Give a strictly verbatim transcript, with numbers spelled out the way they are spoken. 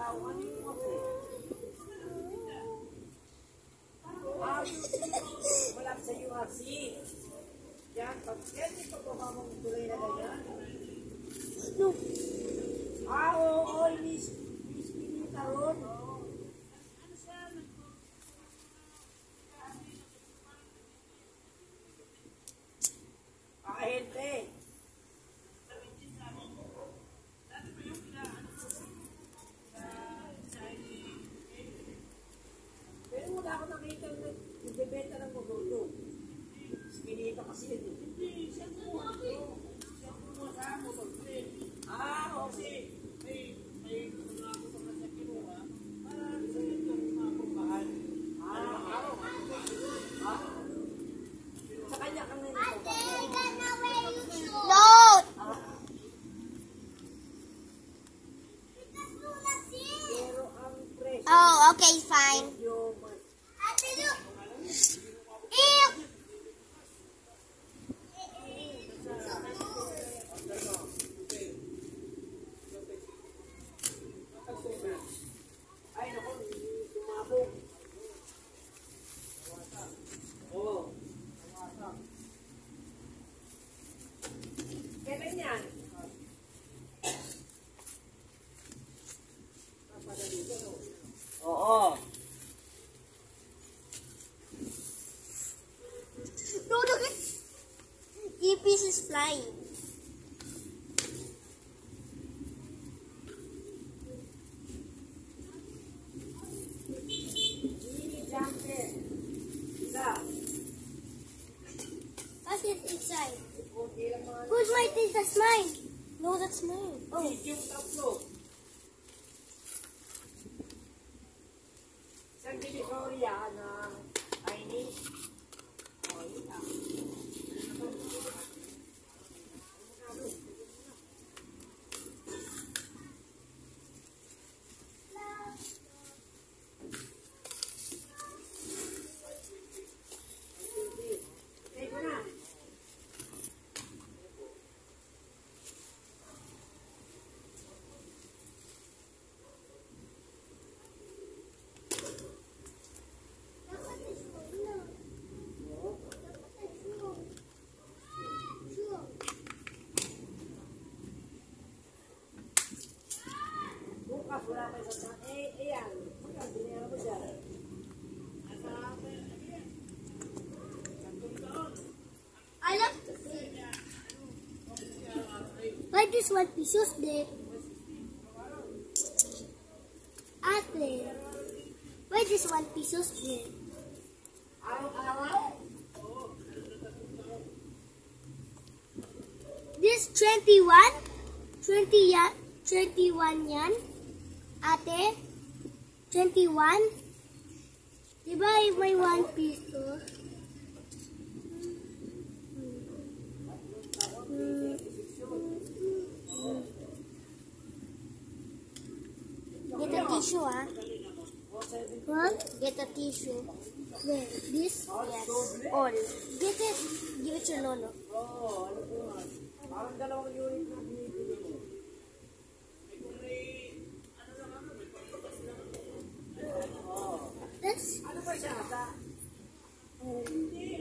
Wala sa U R C. Yan, pag yan, ito po mamang tuloy na ganyan. No. Ah, oo, oo, miss. Miss, pinita ron. Ah, hente. Pero wala ako nakita na nagbebenta ng motor. Pinita kasi yun. Hindi, siya po ako. Siya po sa motor. Ah, okay. May, may mga motor na siya kinuha. Para sa ito, mga kumbahan. Ah, araw. Ah. Sa kanya kang nito. No. Pero ang presyo. Oh, okay, fine. Yung Ew. ay, naku, sumabog. Oo. Kailan yan? Oo. No, look at E-piece is flying. Jumper. Isa. What's it inside? Okay lang mga Who's my thing? That's mine. No, that's mine. Oh. medium tatlo. Isang divisoria ng tiny. Oh, yun lang. Okay ko na. Bukas wala pa isang sa... Eh, eh yan. Bukas, dinero mo dyan. I love to see. Why this one pesos there? Ate. Why this one pesos there? Araw-araw? This twenty-one? twenty yan? twenty-one yan? Ate? twenty-one? Diba may one peso? Get a tissue, ah. What? Get a tissue. Where? This? Yes. All. Get it. Give it to Lolo. Oo, ano po nga. Parang dalawang unit na binibili mo. That's... Ano ba siya? Sa... Hindi.